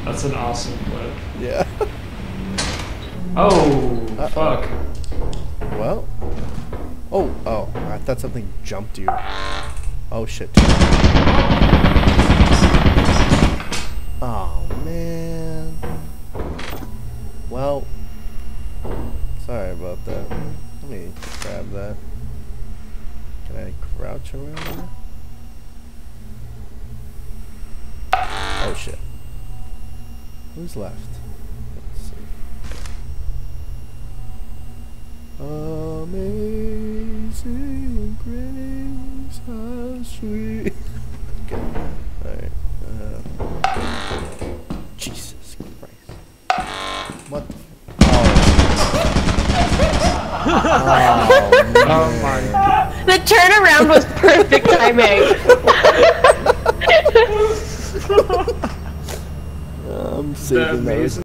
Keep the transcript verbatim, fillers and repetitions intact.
That's an awesome clip. Yeah. Oh, Uh-oh. fuck. Well. Oh, oh. I thought something jumped you. Oh, shit. Oh, man. Well. Sorry about that. Let me grab that. Can I crouch around there? Oh, shit. Who's left? Let's see. Amazing grace, how sweet. Okay. Alright. Uh, Jesus Christ. What the f- Oh. Oh, Oh my god. The turnaround was perfect timing. I'm saving That those.